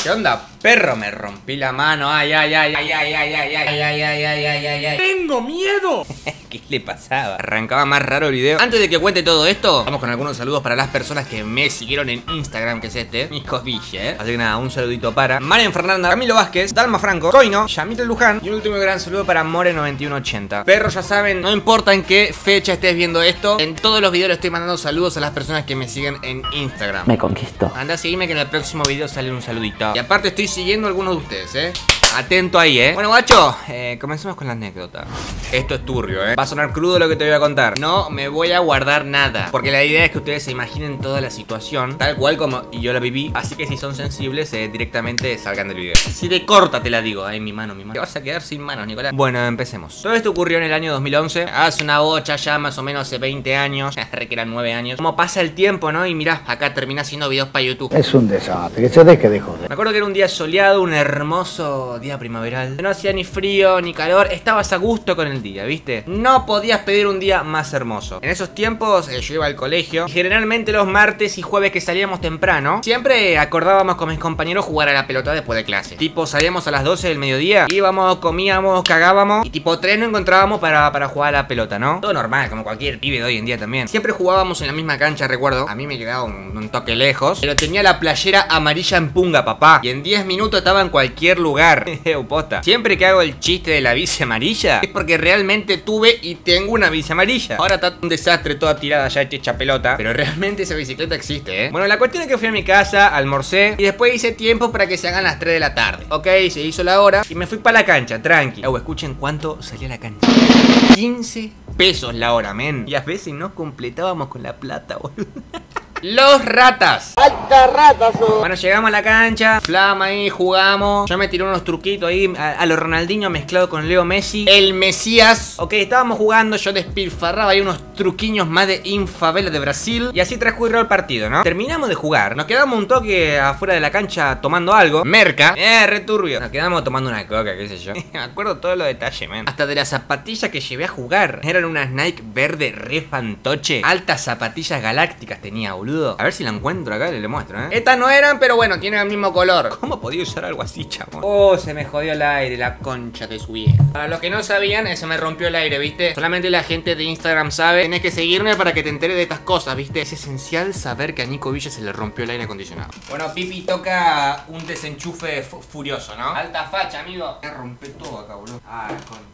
¿Qué onda, perro? Me rompí la mano. Ay, ay, ay, ay, ay, ay, ay, ay, ay, ay, ay, ay, ay, ay. ¡Tengo miedo! ¿Qué le pasaba? Arrancaba más raro el video. Antes de que cuente todo esto, vamos con algunos saludos para las personas que me siguieron en Instagram, que es este, Nico Ville, Así que nada, un saludito para Marian Fernanda, Camilo Vázquez, Dalma Franco, Coino, Yamil Luján y un último gran saludo para More9180. Perros, ya saben, no importa en qué fecha estés viendo esto, en todos los videos le estoy mandando saludos a las personas que me siguen en Instagram. Me conquistó. Anda a seguirme que en el próximo video sale un saludito. Y aparte estoy siguiendo a algunos de ustedes, Atento ahí, Bueno, guacho, comencemos con la anécdota. Esto es turbio, Va a sonar crudo lo que te voy a contar. No me voy a guardar nada, porque la idea es que ustedes se imaginen toda la situación tal cual como yo la viví. Así que si son sensibles, directamente salgan del video. Así de corta te la digo. Ay, mi mano. Te vas a quedar sin manos, Nicolás. Bueno, empecemos. Todo esto ocurrió en el año 2011. Hace una bocha ya, más o menos hace 20 años. Re que eran 9 años. Como pasa el tiempo, ¿no? Y mirá, acá termina haciendo videos para YouTube. Es un desastre, que se deje de joder. Me acuerdo que era un día soleado, un hermoso día primaveral. No hacía ni frío ni calor, estabas a gusto con el día, ¿viste? No podías pedir un día más hermoso. En esos tiempos yo iba al colegio y generalmente los martes y jueves que salíamos temprano, siempre acordábamos con mis compañeros jugar a la pelota después de clase. Tipo, salíamos a las 12 del mediodía, íbamos, comíamos, cagábamos y tipo 3 no encontrábamos para jugar a la pelota, ¿no? Todo normal, como cualquier pibe de hoy en día también. Siempre jugábamos en la misma cancha, recuerdo. A mí me quedaba un toque lejos, pero tenía la playera amarilla en punga, papá. Y en 10 minutos estaba en cualquier lugar. Posta. Siempre que hago el chiste de la bici amarilla es porque realmente tuve y tengo una bici amarilla. Ahora está un desastre, toda tirada ya hecha pelota, pero realmente esa bicicleta existe, Bueno, la cuestión es que fui a mi casa, almorcé y después hice tiempo para que se hagan las 3 de la tarde. Ok, se hizo la hora y me fui para la cancha, tranqui. Escuchen cuánto salía la cancha. 15 pesos la hora, men. Y a veces no completábamos con la plata, boludo. Los ratas. ¡Alta rata! Bueno, llegamos a la cancha, flama ahí, jugamos. Yo me tiré unos truquitos ahí a lo Ronaldinho mezclado con Leo Messi, el Mesías. Ok, estábamos jugando, yo despilfarraba ahí unos truquiños más de infavela de Brasil. Y así transcurrió el partido, ¿no? Terminamos de jugar, nos quedamos un toque afuera de la cancha tomando algo. Merca, returbio. Nos quedamos tomando una coca, qué sé yo. Me acuerdo todos los detalles, man. Hasta de las zapatillas que llevé a jugar. Eran unas Nike verde re fantoche. Altas zapatillas galácticas tenía, boludo. A ver si la encuentro acá y le muestro, Estas no eran, pero bueno, tienen el mismo color. ¿Cómo podía usar algo así, chabón? Oh, se me jodió el aire, la concha de su vieja. Para los que no sabían, se me rompió el aire, ¿viste? Solamente la gente de Instagram sabe. Tenés que seguirme para que te enteres de estas cosas, ¿viste? Es esencial saber que a Nico Ville se le rompió el aire acondicionado. Bueno, Pipi toca un desenchufe furioso, ¿no? Alta facha, amigo. Me rompe todo acá, boludo. Ah, con...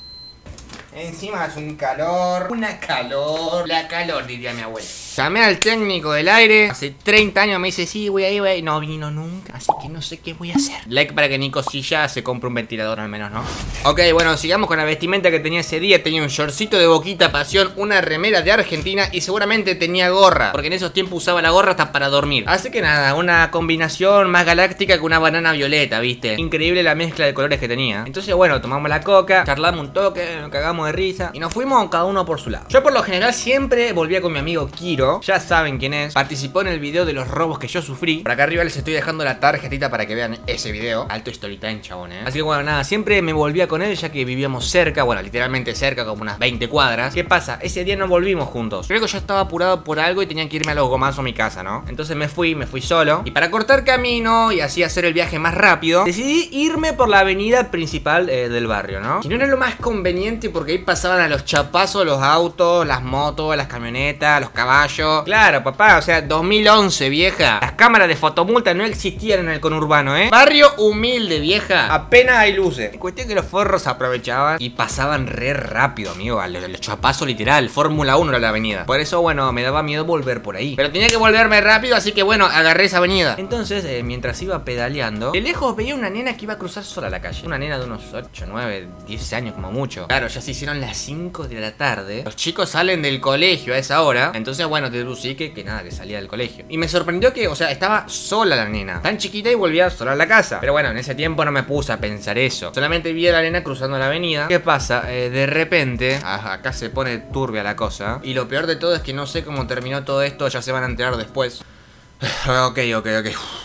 Encima es un calor. La calor, diría mi abuela. Llamé al técnico del aire. Hace 30 años me dice, sí, voy ahí. No vino nunca, así que no sé qué voy a hacer. Like para que Nico Silla se compre un ventilador al menos, ¿no? Ok, bueno, sigamos con la vestimenta que tenía ese día. Tenía un shortcito de Boquita Pasión, una remera de Argentina y seguramente tenía gorra, porque en esos tiempos usaba la gorra hasta para dormir. Así que nada, una combinación más galáctica que una banana violeta, ¿viste? Increíble la mezcla de colores que tenía. Entonces, bueno, tomamos la coca, charlamos un toque, nos cagamos de risa y nos fuimos cada uno por su lado. Yo por lo general siempre volvía con mi amigo Kiro. Ya saben quién es. Participó en el video de los robos que yo sufrí. Por acá arriba les estoy dejando la tarjetita para que vean ese video. Alto story time, chabón, Así que bueno, nada, siempre me volvía con él ya que vivíamos cerca. Bueno, literalmente cerca, como unas 20 cuadras. ¿Qué pasa? Ese día no volvimos juntos. Creo que yo estaba apurado por algo y tenía que irme a los gomazos a mi casa, ¿no? Entonces me fui solo. Y para cortar camino y así hacer el viaje más rápido, decidí irme por la avenida principal del barrio, ¿no? Y no era lo más conveniente porque ahí pasaban a los chapazos los autos, las motos, las camionetas, los caballos. Claro, papá, o sea, 2011, vieja. Las cámaras de fotomulta no existían en el conurbano, Barrio humilde, vieja. Apenas hay luces. Cuestión que los forros aprovechaban y pasaban re rápido, amigo. Al chapazo literal, Fórmula 1 era la avenida. Por eso, bueno, me daba miedo volver por ahí. Pero tenía que volverme rápido, así que bueno, agarré esa avenida. Entonces, mientras iba pedaleando, de lejos veía una nena que iba a cruzar sola la calle. Una nena de unos 8, 9, 10 años como mucho. Claro, ya se hicieron las 5 de la tarde. Los chicos salen del colegio a esa hora. Entonces, bueno, deducí que nada, que salía del colegio. Y me sorprendió que, o sea, estaba sola la nena, tan chiquita, y volvía sola a la casa. Pero bueno, en ese tiempo no me puse a pensar eso. Solamente vi a la nena cruzando la avenida. ¿Qué pasa? De repente, acá se pone turbia la cosa. Y lo peor de todo es que no sé cómo terminó todo esto. Ya se van a enterar después. Ok.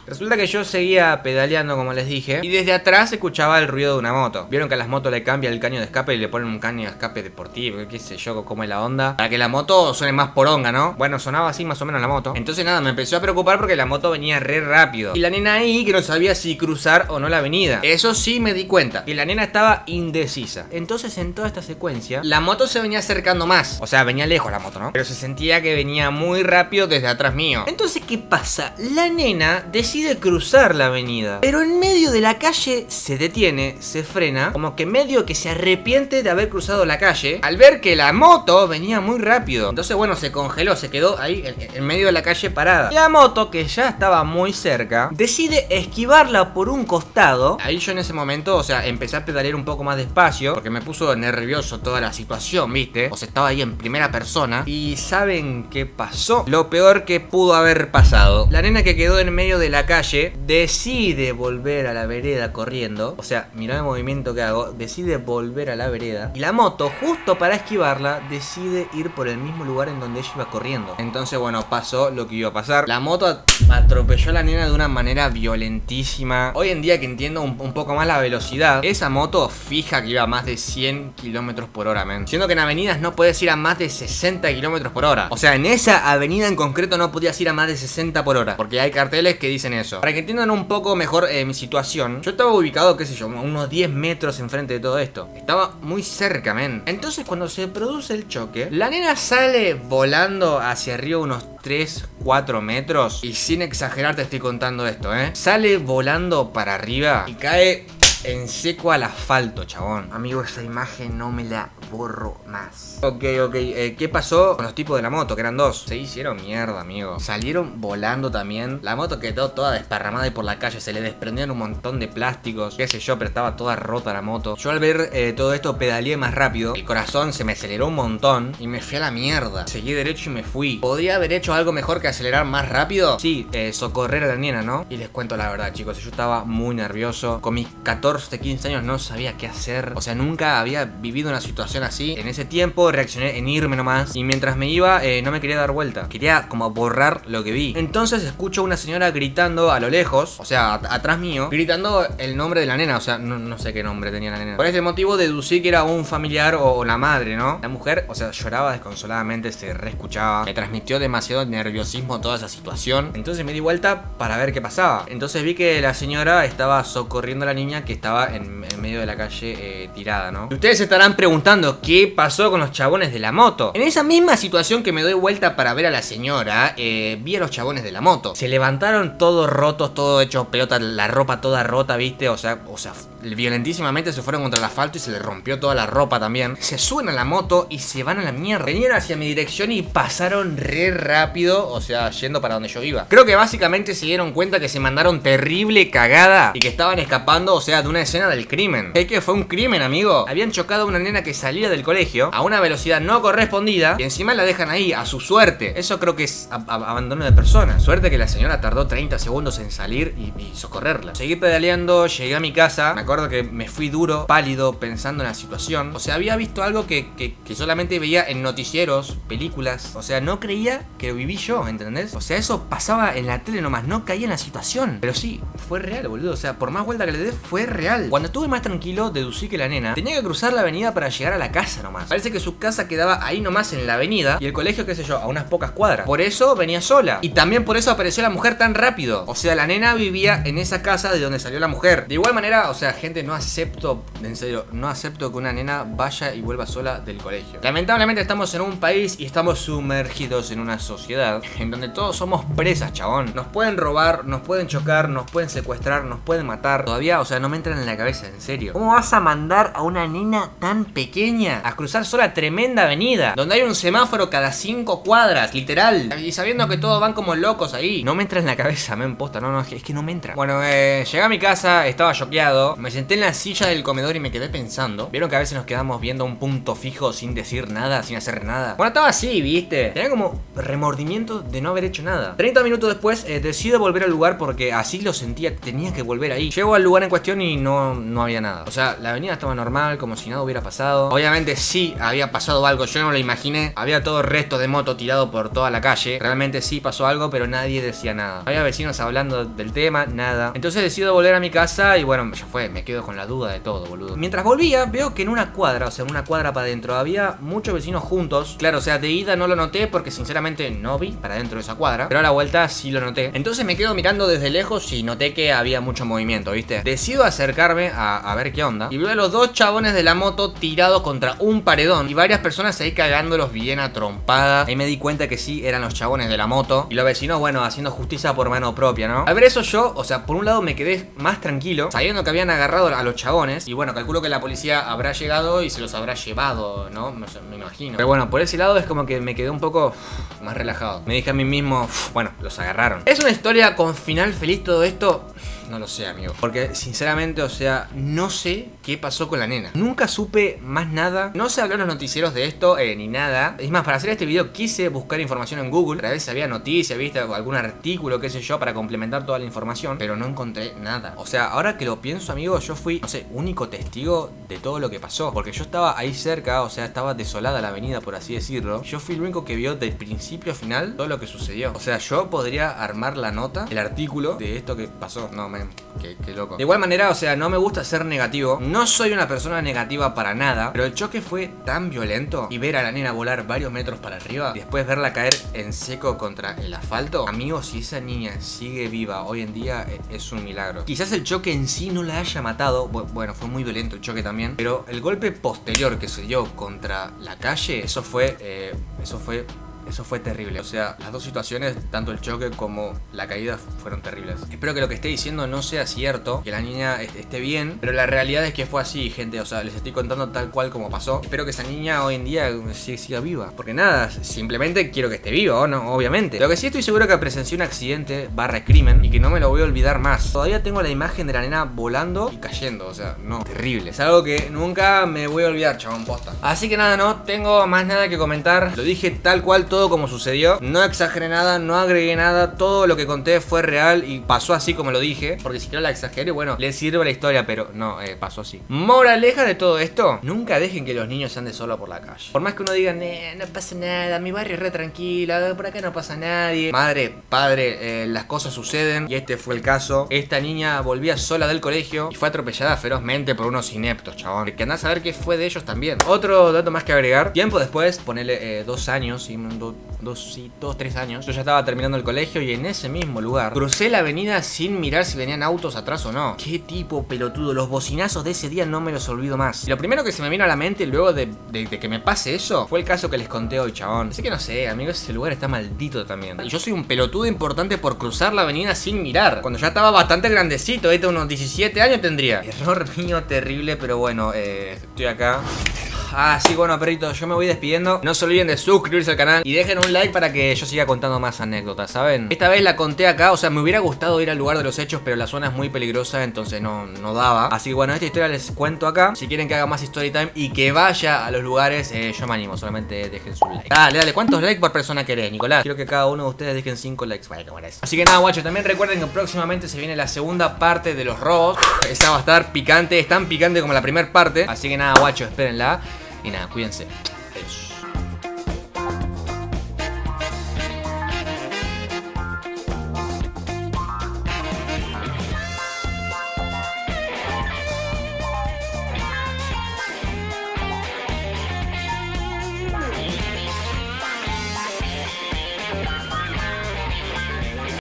Resulta que yo seguía pedaleando, como les dije, y desde atrás escuchaba el ruido de una moto. Vieron que a las motos le cambia el caño de escape y le ponen un caño de escape deportivo, qué sé yo, cómo es la onda, para que la moto suene más poronga, ¿no? Bueno, sonaba así más o menos la moto. Entonces nada, me empezó a preocupar porque la moto venía re rápido. Y la nena ahí que no sabía si cruzar o no la avenida. Eso sí me di cuenta, que la nena estaba indecisa. Entonces en toda esta secuencia, la moto se venía acercando más. O sea, venía lejos la moto, ¿no? Pero se sentía que venía muy rápido desde atrás mío. Entonces, ¿qué pasa? La nena decide cruzar la avenida, pero en medio de la calle se detiene, se frena, como que medio que se arrepiente de haber cruzado la calle al ver que la moto venía muy rápido. Entonces, bueno, se congeló, se quedó ahí en medio de la calle parada. La moto, que ya estaba muy cerca, decide esquivarla por un costado. Ahí yo en ese momento, o sea, empecé a pedalear un poco más despacio, porque me puso nervioso toda la situación, ¿viste? O sea, estaba ahí en primera persona. Y ¿saben qué pasó? Lo peor que pudo haber pasado. La nena que quedó en medio de la calle decide volver a la vereda corriendo. O sea, mirá el movimiento que hago. Decide volver a la vereda. Y la moto, justo para esquivarla, decide ir por el mismo lugar en donde ella iba corriendo. Entonces, bueno, pasó lo que iba a pasar. La moto atropelló a la nena de una manera violentísima. Hoy en día que entiendo un poco más la velocidad, esa moto fija que iba a más de 100 kilómetros por hora, men. Siendo que en avenidas no puedes ir a más de 60 kilómetros por hora. O sea, en esa avenida en concreto no podías ir a más de 60 por hora, porque hay carteles que dicen eso. Para que entiendan un poco mejor mi situación, yo estaba ubicado, qué sé yo, unos 10 metros enfrente de todo esto. Estaba muy cerca, men. Entonces cuando se produce el choque, la nena sale volando hacia arriba unos 3, 4 metros. Y sin exagerar te estoy contando esto, sale volando para arriba y cae en seco al asfalto, chabón. Amigo, esa imagen no me la borro más. Ok, ¿qué pasó con los tipos de la moto? Que eran dos. Se hicieron mierda, amigo. Salieron volando también. La moto quedó toda desparramada y por la calle se le desprendían un montón de plásticos, qué sé yo, pero estaba toda rota la moto. Yo al ver todo esto pedaleé más rápido. El corazón se me aceleró un montón y me fui a la mierda. Seguí derecho y me fui. ¿Podría haber hecho algo mejor que acelerar más rápido? Sí, socorrer a la nena, ¿no? Y les cuento la verdad, chicos, yo estaba muy nervioso. Con mis 14, 15 años no sabía qué hacer. O sea, nunca había vivido una situación así. En ese tiempo reaccioné en irme nomás. Y mientras me iba, no me quería dar vuelta. Quería como borrar lo que vi. Entonces escucho a una señora gritando a lo lejos, o sea, atrás mío, gritando el nombre de la nena. O sea, no sé qué nombre tenía la nena. Por ese motivo deducí que era un familiar o la madre, ¿no? La mujer, o sea, lloraba desconsoladamente, se reescuchaba. Me transmitió demasiado nerviosismo toda esa situación. Entonces me di vuelta para ver qué pasaba. Entonces vi que la señora estaba socorriendo a la niña que estaba en medio de la calle tirada, ¿no? Y ustedes se estarán preguntando qué pasó con los chabones de la moto. En esa misma situación que me doy vuelta para ver a la señora, vi a los chabones de la moto. Se levantaron todos rotos, todo hecho pelota, la ropa toda rota, ¿viste? O sea, violentísimamente se fueron contra el asfalto y se les rompió toda la ropa también. Se suben a la moto y se van a la mierda. Venían hacia mi dirección y pasaron re rápido, o sea, yendo para donde yo iba. Creo que básicamente se dieron cuenta que se mandaron terrible cagada y que estaban escapando, o sea, de una escena del crimen. ¿Qué que fue un crimen, amigo? Habían chocado a una nena que salía del colegio a una velocidad no correspondida y encima la dejan ahí a su suerte. Eso creo que es abandono de persona. Suerte que la señora tardó 30 segundos en salir y socorrerla. Seguí pedaleando, llegué a mi casa. Me acuerdo que me fui duro, pálido, pensando en la situación. O sea, había visto algo que solamente veía en noticieros, películas. O sea, no creía que lo viví yo, ¿entendés? O sea, eso pasaba en la tele nomás, no caía en la situación. Pero sí, fue real, boludo. O sea, por más vuelta que le dé, fue real. Cuando estuve más tranquilo, deducí que la nena tenía que cruzar la avenida para llegar a la casa nomás. Parece que su casa quedaba ahí nomás en la avenida y el colegio, qué sé yo, a unas pocas cuadras. Por eso venía sola. Y también por eso apareció la mujer tan rápido. O sea, la nena vivía en esa casa de donde salió la mujer. De igual manera, o sea, gente, no acepto, en serio, no acepto que una nena vaya y vuelva sola del colegio. Lamentablemente estamos en un país y estamos sumergidos en una sociedad en donde todos somos presas, chabón. Nos pueden robar, nos pueden chocar, nos pueden secuestrar, nos pueden matar. Todavía, o sea, no me entran en la cabeza, en serio. ¿Cómo vas a mandar a una nena tan pequeña a cruzar sola tremenda avenida donde hay un semáforo cada 5 cuadras, literal? Y sabiendo que todos van como locos ahí. No me entra en la cabeza, me emposta. No, es que no me entra. Bueno, llegué a mi casa, estaba choqueado. Me senté en la silla del comedor y me quedé pensando. ¿Vieron que a veces nos quedamos viendo un punto fijo sin decir nada, sin hacer nada? Bueno, estaba así, ¿viste? Tenía como remordimiento de no haber hecho nada. 30 minutos después decido volver al lugar porque así lo sentía día tenía que volver ahí. Llego al lugar en cuestión y no había nada. O sea, la avenida estaba normal, como si nada hubiera pasado. Obviamente sí había pasado algo, yo no lo imaginé. Había todo restos de moto tirado por toda la calle. Realmente sí pasó algo, pero nadie decía nada. Había vecinos hablando del tema, nada. Entonces decido volver a mi casa y bueno, ya fue, me quedo con la duda de todo, boludo. Mientras volvía, veo que en una cuadra, o sea, una cuadra para adentro, había muchos vecinos juntos. Claro, o sea, de ida no lo noté porque sinceramente no vi para dentro de esa cuadra, pero a la vuelta sí lo noté. Entonces me quedo mirando desde lejos y noté que había mucho movimiento, ¿viste? Decido acercarme a ver qué onda y veo a los dos chabones de la moto tirados contra un paredón y varias personas ahí cagándolos bien a trompada. Ahí me di cuenta que sí eran los chabones de la moto y los vecinos, bueno, haciendo justicia por mano propia, ¿no? Al ver eso yo, o sea, por un lado me quedé más tranquilo sabiendo que habían agarrado a los chabones y bueno, calculo que la policía habrá llegado y se los habrá llevado, ¿no? Me imagino. Pero bueno, por ese lado es como que me quedé un poco más relajado. Me dije a mí mismo, bueno, los agarraron. ¿Es una historia con final feliz todo esto? No lo sé, amigo. Porque sinceramente, o sea, no sé qué pasó con la nena. Nunca supe más nada. No se habló en los noticieros de esto, ni nada. Es más, para hacer este video quise buscar información en Google para ver si había noticias, viste, algún artículo, qué sé yo, para complementar toda la información. Pero no encontré nada. O sea, ahora que lo pienso, amigo, yo fui, no sé, único testigo de todo lo que pasó. Porque yo estaba ahí cerca, o sea, estaba desolada la avenida, por así decirlo. Yo fui el único que vio del principio a final todo lo que sucedió. O sea, yo podría armar la nota, el artículo de esto que pasó. No, qué loco. De igual manera, o sea, no me gusta ser negativo. No soy una persona negativa para nada, pero el choque fue tan violento y ver a la nena volar varios metros para arriba y después verla caer en seco contra el asfalto. Amigos, si esa niña sigue viva hoy en día es un milagro. Quizás el choque en sí no la haya matado. Bueno, fue muy violento el choque también, pero el golpe posterior que se dio contra la calle, eso fue terrible. O sea, las dos situaciones, tanto el choque como la caída, fueron terribles. Espero que lo que esté diciendo no sea cierto, que la niña esté bien, pero la realidad es que fue así, gente. O sea, les estoy contando tal cual como pasó. Espero que esa niña hoy en día siga viva, porque nada, simplemente quiero que esté viva, ¿no? Obviamente. Lo que sí estoy seguro que presencié un accidente / crimen y que no me lo voy a olvidar más. Todavía tengo la imagen de la nena volando y cayendo. O sea, no, terrible. Es algo que nunca me voy a olvidar, chabón, posta. Así que nada, no tengo más nada que comentar. Lo dije tal cual, todo como sucedió. No exageré nada, no agregué nada. Todo lo que conté fue real y pasó así como lo dije. Porque si quiero la exageré, bueno, le sirve la historia, pero no, pasó así. Moraleja de todo esto: nunca dejen que los niños anden solos por la calle. Por más que uno diga, no pasa nada, mi barrio es re tranquila, por acá no pasa nadie. Madre, padre, las cosas suceden y este fue el caso. Esta niña volvía sola del colegio y fue atropellada ferozmente por unos ineptos, chabón. Que andás a ver qué fue de ellos también. Otro dato más que agregar: tiempo después, ponele 2 años, ¿sí? 2-3 años, yo ya estaba terminando el colegio y en ese mismo lugar crucé la avenida sin mirar si venían autos atrás o no. Qué tipo pelotudo, los bocinazos de ese día no me los olvido más. Y lo primero que se me vino a la mente luego de que me pase eso fue el caso que les conté hoy, chabón. Así que no sé, amigos, ese lugar está maldito también. Y yo soy un pelotudo importante por cruzar la avenida sin mirar, cuando ya estaba bastante grandecito, unos 17 años tendría. Error mío terrible, pero bueno, estoy acá. Sí, bueno, perritos, yo me voy despidiendo. No se olviden de suscribirse al canal y dejen un like para que yo siga contando más anécdotas, ¿saben? Esta vez la conté acá, o sea, me hubiera gustado ir al lugar de los hechos, pero la zona es muy peligrosa, entonces no daba. Así que bueno, esta historia les cuento acá. Si quieren que haga más story time y que vaya a los lugares, yo me animo, solamente dejen su like. Dale, ¿cuántos likes por persona querés, Nicolás? Quiero que cada uno de ustedes dejen 5 likes. Vaya, ¿cómo es? Así que nada, guachos, también recuerden que próximamente se viene la segunda parte de los robos. Esa va a estar picante, es tan picante como la primera parte. Así que nada, guachos, espérenla. Y nada, cuídense. Adiós.